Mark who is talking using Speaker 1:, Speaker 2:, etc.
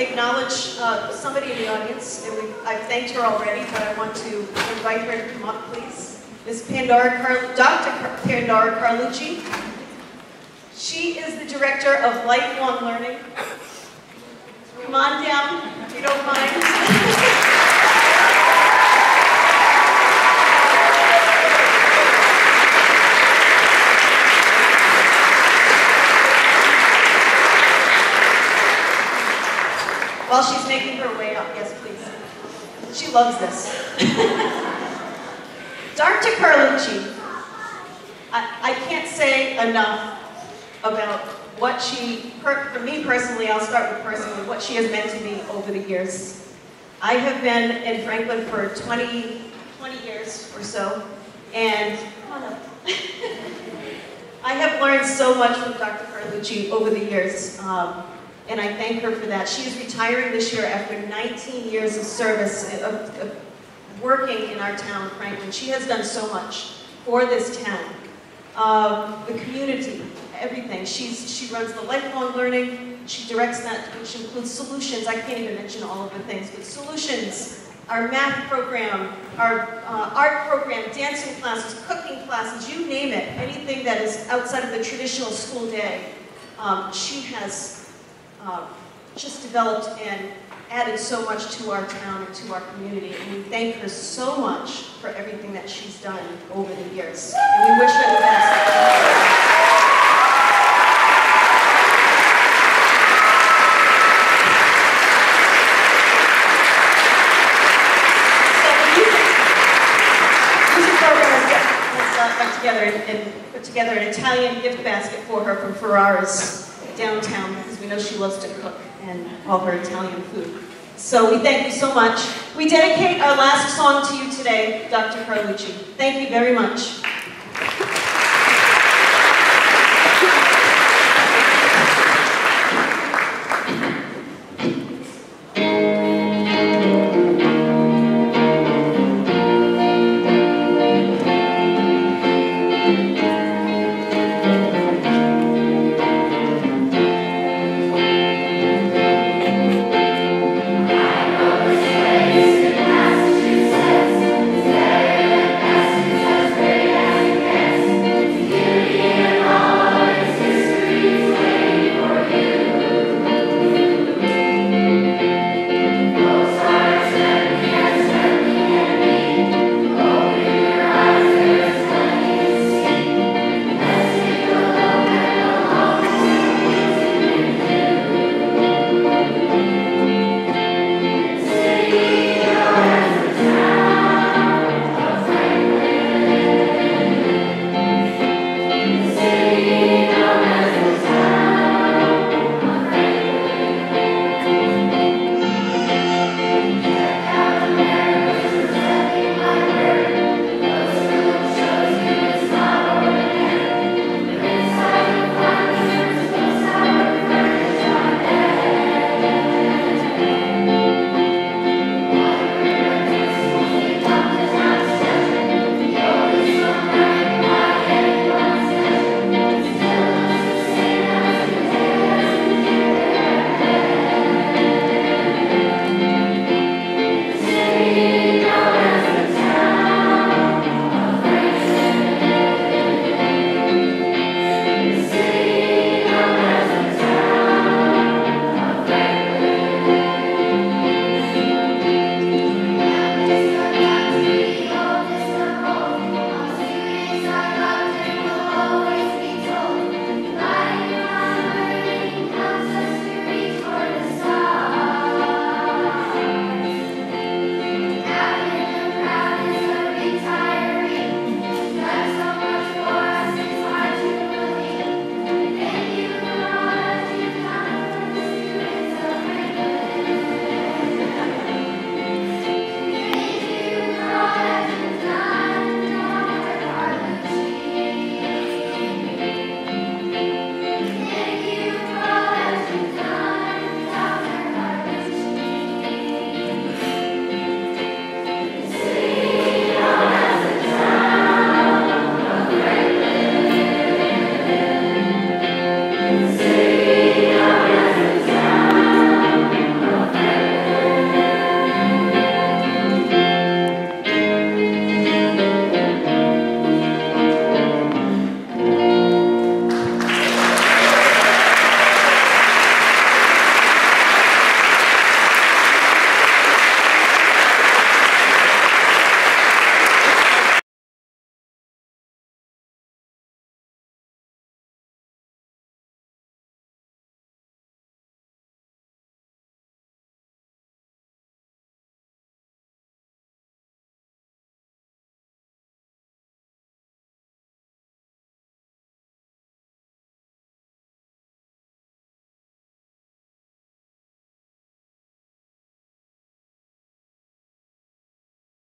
Speaker 1: acknowledge somebody in the audience, and I've thanked her already, but I want to invite her to come up, please. Ms. Dr. Pandora Carlucci. She is the Director of Lifelong Learning. Come on down, if you don't mind. While she's making her way up, yes, please. She loves this. Dr. Carlucci, I can't say enough about what she, for me personally, I'll start with personally, what she has meant to me over the years. I have been in Franklin for 20 years or so, and come on up. I have learned so much from Dr. Carlucci over the years. And I thank her for that. She is retiring this year after 19 years of service, of working in our town, Franklin. She has done so much for this town, the community, everything. She runs the lifelong learning. She directs that, which includes solutions. I can't even mention all of the things, but solutions, our math program, our art program, dancing classes, cooking classes, you name it, anything that is outside of the traditional school day, she has just developed and added so much to our town and to our community, and we thank her so much for everything that she's done over the years. And we wish her the best. Put together an Italian gift basket for her from Ferrara's downtown, because we know she loves to cook and all her Italian food. So we thank you so much. We dedicate our last song to you today, Dr. Carlucci. Thank you very much.